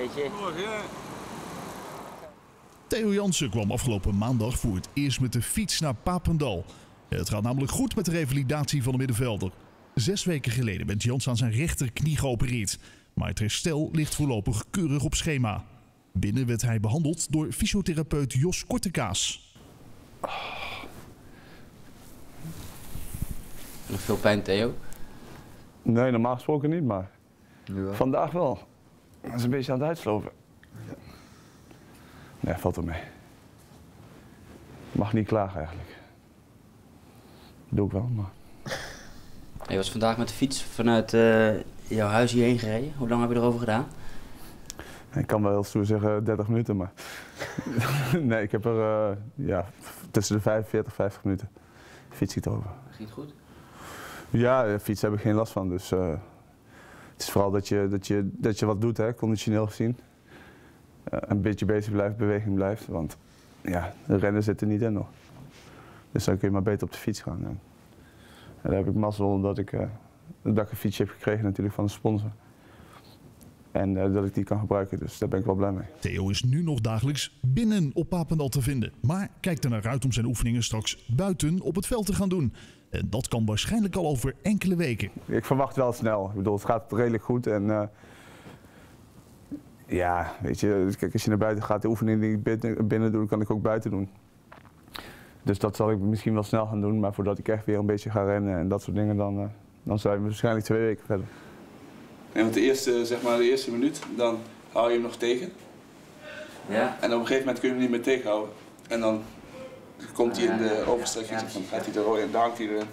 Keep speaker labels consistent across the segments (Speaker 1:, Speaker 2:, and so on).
Speaker 1: weet je.
Speaker 2: Theo Jansen kwam afgelopen maandag voor het eerst met de fiets naar Papendal. Het gaat namelijk goed met de revalidatie van de middenvelder. 6 weken geleden werd Jansen aan zijn rechterknie geopereerd. Maar het herstel ligt voorlopig keurig op schema. Binnen werd hij behandeld door fysiotherapeut Jos Kortekaas.
Speaker 1: Nog veel pijn, Theo?
Speaker 3: Nee, normaal gesproken niet, maar vandaag wel. Dat is een beetje aan het uitslopen. Nee, valt er mee. Mag niet klagen eigenlijk. Dat doe ik wel, maar...
Speaker 1: Je was vandaag met de fiets vanuit jouw huis hierheen gereden. Hoe lang heb je erover gedaan?
Speaker 3: Ik kan wel heel stoer zeggen 30 minuten, maar... nee, ik heb er tussen de 45 en 50 minuten fiets ik over.
Speaker 1: Ging het goed?
Speaker 3: Ja, de fiets heb ik geen last van, dus het is vooral dat je wat doet, hè, conditioneel gezien. Een beetje bezig blijft, beweging blijft, want ja, de rennen zitten niet in nog. Dus dan kun je maar beter op de fiets gaan. En daar heb ik mazzel dat ik een fietsje heb gekregen natuurlijk van een sponsor. En dat ik die kan gebruiken, dus daar ben ik wel blij mee.
Speaker 2: Theo is nu nog dagelijks binnen op Papendal te vinden. Maar kijkt er naar uit om zijn oefeningen straks buiten op het veld te gaan doen. En dat kan waarschijnlijk al over enkele weken.
Speaker 3: Ik verwacht wel snel. Ik bedoel, het gaat redelijk goed. En ja, weet je, kijk, als je naar buiten gaat, de oefeningen die ik binnen doe, kan ik ook buiten doen. Dus dat zal ik misschien wel snel gaan doen. Maar voordat ik echt weer een beetje ga rennen en dat soort dingen, dan zijn we waarschijnlijk 2 weken verder.
Speaker 4: Nee, want de eerste minuut, dan hou je hem nog tegen.
Speaker 1: Ja.
Speaker 4: En op een gegeven moment kun je hem niet meer tegenhouden. En dan komt hij in de overstrekking, dan gaat hij er rooien en dan hangt hij erin.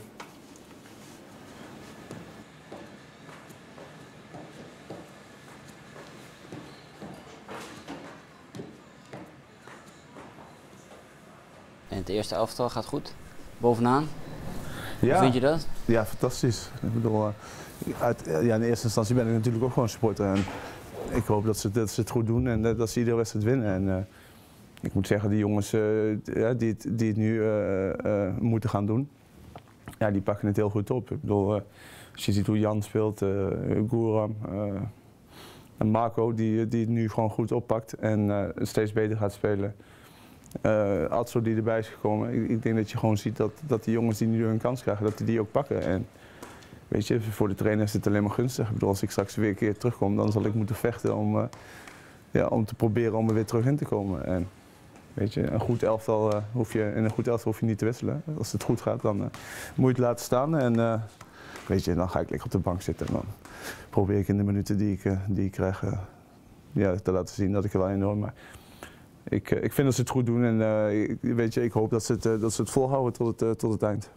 Speaker 1: En het eerste elftal gaat goed? Bovenaan?
Speaker 3: Ja.
Speaker 1: Hoe vind je dat?
Speaker 3: Ja, fantastisch. Ik bedoel, in eerste instantie ben ik natuurlijk ook gewoon supporter. En ik hoop dat ze het goed doen en dat ze iedere wedstrijd winnen. En ik moet zeggen, die jongens die het nu moeten gaan doen, ja, die pakken het heel goed op. Ik bedoel, als je ziet hoe Jan speelt, Guram en Marco, die het nu gewoon goed oppakt en steeds beter gaat spelen. Atso die erbij is gekomen, ik denk dat je gewoon ziet dat die jongens die nu een kans krijgen, dat die ook pakken. En weet je, voor de trainer is het alleen maar gunstig. Ik bedoel, als ik straks weer een keer terugkom, dan zal ik moeten vechten om te proberen om er weer terug in te komen. En weet je, in een goed elftal hoef je niet te wisselen. Als het goed gaat, dan moet je het laten staan. En weet je, dan ga ik lekker op de bank zitten. En dan probeer ik in de minuten die ik krijg te laten zien dat ik er wel in hoor. Maar ik vind dat ze het goed doen en weet je, ik hoop dat ze het volhouden tot het eind.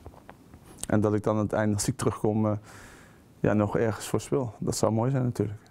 Speaker 3: En dat ik dan aan het eind, als ik terugkom, nog ergens voor speel. Dat zou mooi zijn natuurlijk.